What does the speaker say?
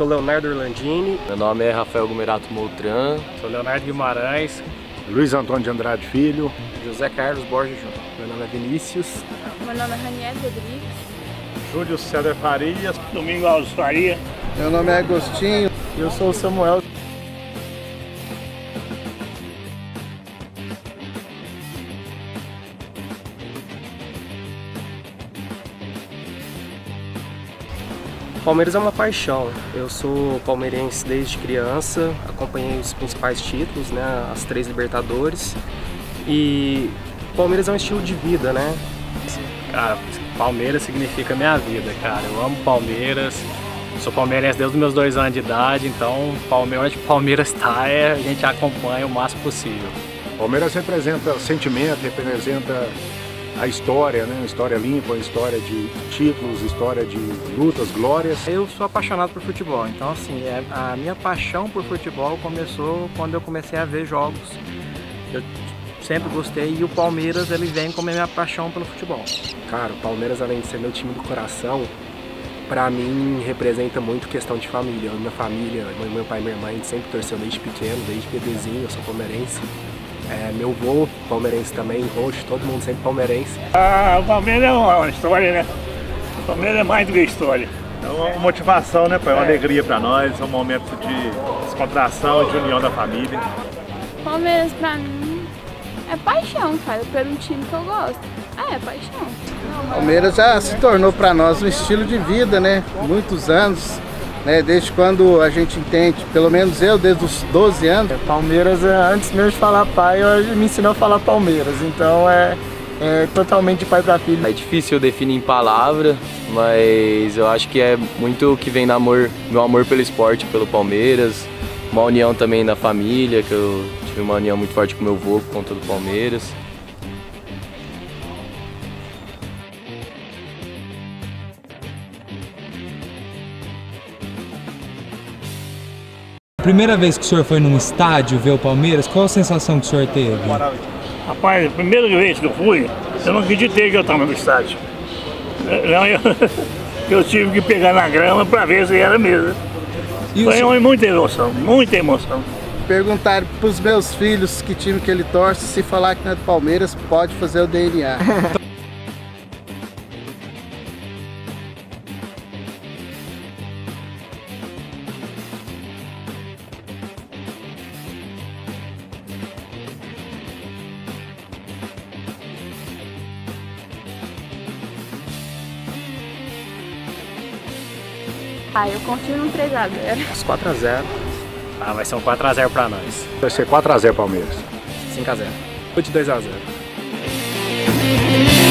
sou Leonardo Orlandini. Meu nome é Rafael Gumerato Moutran. Sou Leonardo Guimarães. Luiz Antônio de Andrade Filho. José Carlos Borges Júnior. Meu nome é Vinícius. Meu nome é Raniel Rodrigues. Júlio César Farias. Domingo Alves Faria. Meu nome é Agostinho. Eu sou o Samuel. Palmeiras é uma paixão. Eu sou palmeirense desde criança, acompanhei os principais títulos, né, as 3 Libertadores. E Palmeiras é um estilo de vida, né? Cara, Palmeiras significa minha vida, cara. Eu amo Palmeiras. Sou palmeirense desde os meus 2 anos de idade, então onde o Palmeiras está, a gente acompanha o máximo possível. Palmeiras representa sentimento, representa a história, né? Uma história limpa, uma história de títulos, história de lutas, glórias. Eu sou apaixonado por futebol, então assim, a minha paixão por futebol começou quando eu comecei a ver jogos. Eu sempre gostei e o Palmeiras ele vem como a minha paixão pelo futebol. Cara, o Palmeiras, além de ser meu time do coração, pra mim representa muito questão de família. Minha família, meu pai e minha mãe sempre torceu desde pequeno, desde bebezinho, eu sou palmeirense. Meu avô, palmeirense também, roxo, todo mundo sempre palmeirense. O Palmeiras é uma história, né? O Palmeiras é mais do que história. É uma motivação, né, pai? É uma alegria pra nós, é um momento de descontração, de união da família. Palmeiras pra mim é paixão, cara, pelo time que eu gosto. É paixão. Palmeiras já se tornou para nós um estilo de vida, né? Muitos anos, né? Desde quando a gente entende, pelo menos eu, desde os 12 anos. Palmeiras, antes mesmo de falar pai, me ensinou a falar Palmeiras, então é totalmente de pai para filho. É difícil eu definir em palavra, mas eu acho que é muito o que vem do meu amor pelo esporte, pelo Palmeiras, uma união também da família, que eu tive uma união muito forte com meu avô por conta do Palmeiras. Primeira vez que o senhor foi num estádio ver o Palmeiras, qual a sensação que o senhor teve? Rapaz, a primeira vez que eu fui, eu não acreditei que eu estava no estádio. Não, eu tive que pegar na grama para ver se era mesmo. Foi muita emoção, muita emoção. Perguntaram para os meus filhos que time que ele torce, se falar que não é do Palmeiras, pode fazer o DNA. Eu confio no 3x0. Os 4x0. Vai ser um 4x0 pra nós. Vai ser 4x0 Palmeiras. 5x0. 2x0.